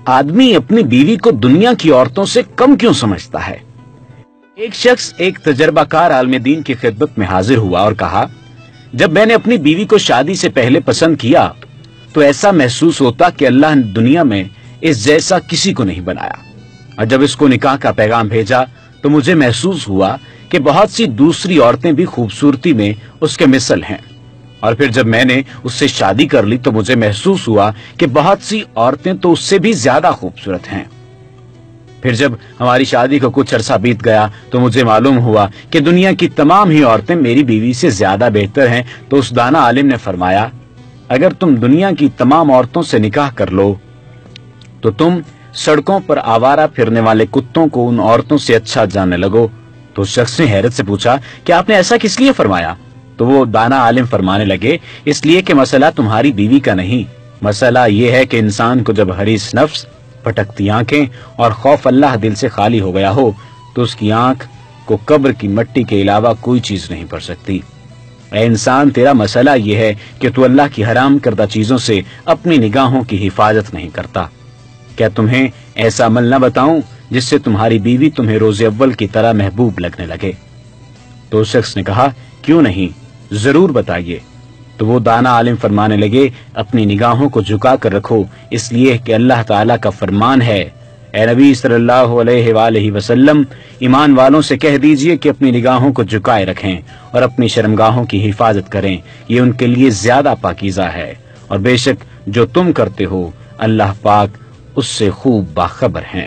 आदमी अपनी बीवी को दुनिया की औरतों से कम क्यों समझता है? एक शख्स एक तजर्बाकार आलिम दीन की खिदमत में हाजिर हुआ और कहा, जब मैंने अपनी बीवी को शादी से पहले पसंद किया तो ऐसा महसूस होता कि अल्लाह ने दुनिया में इस जैसा किसी को नहीं बनाया, और जब इसको निकाह का पैगाम भेजा तो मुझे महसूस हुआ कि बहुत सी दूसरी औरतें भी खूबसूरती में उसके मिसल हैं, और फिर जब मैंने उससे शादी कर ली तो मुझे महसूस हुआ कि बहुत सी औरतें तो उससे भी ज्यादा खूबसूरत हैं। फिर जब हमारी शादी को कुछ अरसा बीत गया तो मुझे मालूम हुआ कि दुनिया की तमाम ही औरतें मेरी बीवी से ज्यादा बेहतर हैं। तो उस दाना आलिम ने फरमाया, अगर तुम दुनिया की तमाम औरतों से निकाह कर लो तो तुम सड़कों पर आवारा फिरने वाले कुत्तों को उन औरतों से अच्छा जानने लगो। तो उस शख्स ने हैरत से पूछा कि आपने ऐसा किस लिए फरमाया? तो वो दाना आलिम फरमाने लगे, इसलिए कि मसला तुम्हारी बीवी का नहीं, मसला ये है कि इंसान को जब हरीस नफ्स, भटकती आंखें और खौफ अल्लाह दिल से खाली हो गया हो तो उसकी आंख को कब्र की मिट्टी के अलावा कोई चीज नहीं पड़ सकती। ऐ इंसान, तेरा मसला यह है कि तू अल्लाह की हराम करदा चीजों से अपनी निगाहों की हिफाजत नहीं करता। क्या तुम्हें ऐसा अमल न बताऊं जिससे तुम्हारी बीवी तुम्हें रोज़े अव्वल की तरह महबूब लगने लगे? तो उस शख्स ने कहा, क्यों नहीं, जरूर बताइए। तो वो दाना आलिम फरमाने लगे, अपनी निगाहों को झुका कर रखो, इसलिए कि अल्लाह ताला का फरमान है, ए नबी सल्लल्लाहु अलैहि वसल्लम, ईमान वालों से कह दीजिए कि अपनी निगाहों को झुकाए रखें और अपनी शर्मगाहों की हिफाजत करें, ये उनके लिए ज्यादा पाकीज़ा है, और बेशक जो तुम करते हो अल्लाह पाक उससे खूब बाखबर हैं।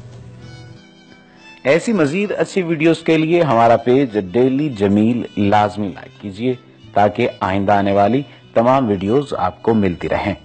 ऐसी मजीद अच्छी वीडियोस के लिए हमारा पेज डेली जमील लाजमी लाइक कीजिए ताकि आइंदा आने वाली तमाम वीडियोस आपको मिलती रहें।